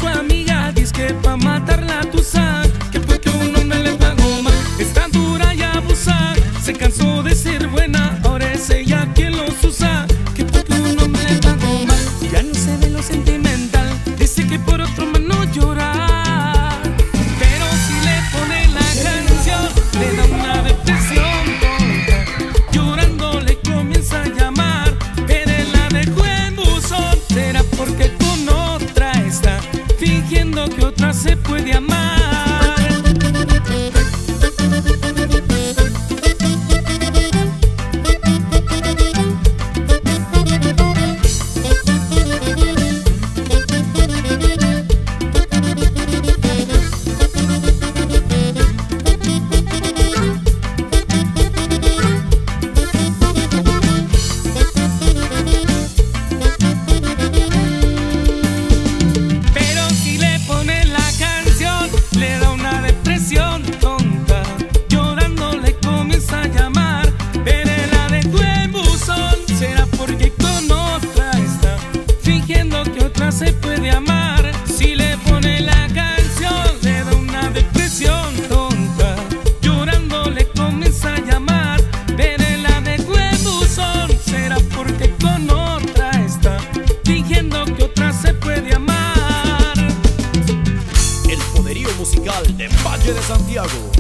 su amiga, dice que pa' matarla tú sabes que porque un hombre le pagó mal. Está dura y abusa, se cansó de ser buena, ahora es ella quien los usa, que porque un hombre le pagó mal. Ya no se ve lo sentimental, dice que por otro más no llorar, pero si le pone la canción le da una depresión tonta, llorando le comienza a llamar, pero él la dejó en buzón. Será porque con otra está fingiendo que otra se puede amar. Se puede amar, si le pone la canción le da una depresión tonta, llorando le comienza a llamar, pero él la dejó en buzón. Será porque con otra está fingiendo que otra se puede amar. El poderío musical de Valle de Santiago.